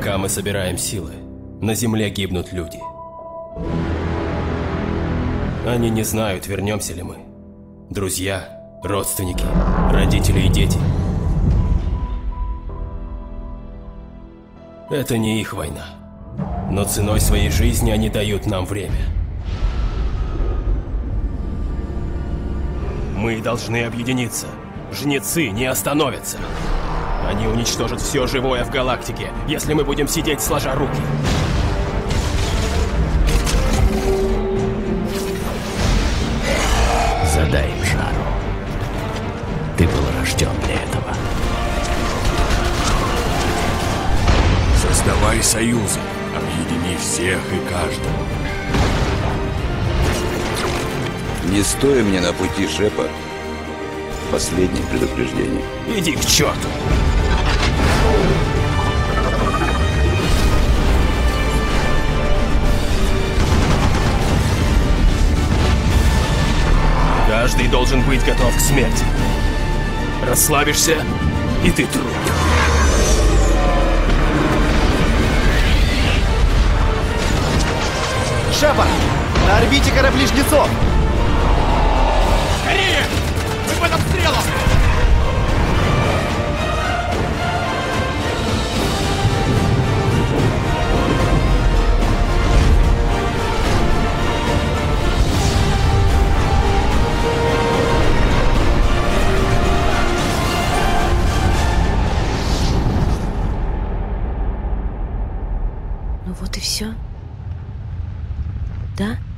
Пока мы собираем силы, на Земле гибнут люди. Они не знают, вернемся ли мы. Друзья, родственники, родители и дети. Это не их война. Но ценой своей жизни они дают нам время. Мы должны объединиться. Жнецы не остановятся. Они уничтожат все живое в галактике, если мы будем сидеть сложа руки. Задай им жару. Ты был рожден для этого. Создавай союзы, объедини всех и каждого. Не стой мне на пути, Шепард. Последнее предупреждение. Иди к черту! Каждый должен быть готов к смерти. Расслабишься, и ты труп. Шепард! На орбите корабли Жнецов! Скорее! Мы под обстрелом! Ну вот и все. Да?